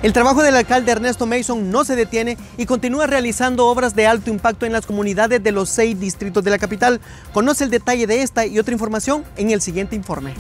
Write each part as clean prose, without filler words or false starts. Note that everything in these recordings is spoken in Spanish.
El trabajo del alcalde Ernesto Mason no se detiene y continúa realizando obras de alto impacto en las comunidades de los 6 distritos de la capital. Conoce el detalle de esta y otra información en el siguiente informe.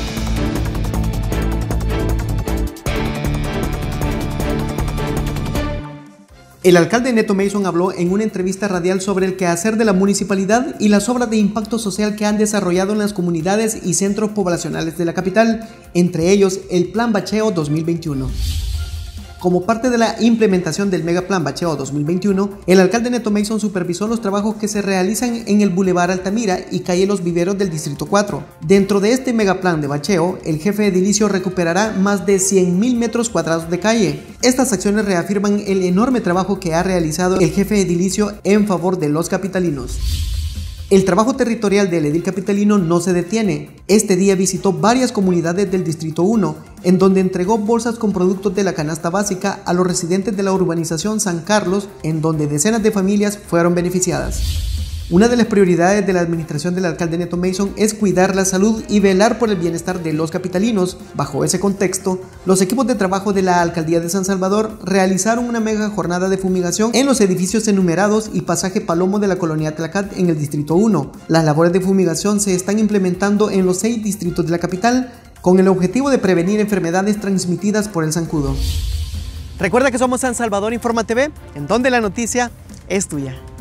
El alcalde Neto Mason habló en una entrevista radial sobre el quehacer de la municipalidad y las obras de impacto social que han desarrollado en las comunidades y centros poblacionales de la capital, entre ellos el Plan Bacheo 2021. Como parte de la implementación del Megaplan Bacheo 2021, el alcalde Neto Mason supervisó los trabajos que se realizan en el Boulevard Altamira y calle Los Viveros del Distrito 4. Dentro de este Megaplan de bacheo, el jefe edilicio recuperará más de 100.000 metros cuadrados de calle. Estas acciones reafirman el enorme trabajo que ha realizado el jefe edilicio en favor de los capitalinos. El trabajo territorial del edil capitalino no se detiene. Este día visitó varias comunidades del Distrito 1, en donde entregó bolsas con productos de la canasta básica a los residentes de la urbanización San Carlos, en donde decenas de familias fueron beneficiadas. Una de las prioridades de la administración del alcalde Neto Mason es cuidar la salud y velar por el bienestar de los capitalinos. Bajo ese contexto, los equipos de trabajo de la alcaldía de San Salvador realizaron una mega jornada de fumigación en los edificios enumerados y pasaje Palomo de la colonia Tlacat en el Distrito 1. Las labores de fumigación se están implementando en los 6 distritos de la capital con el objetivo de prevenir enfermedades transmitidas por el zancudo. Recuerda que somos San Salvador Informa TV, en donde la noticia es tuya.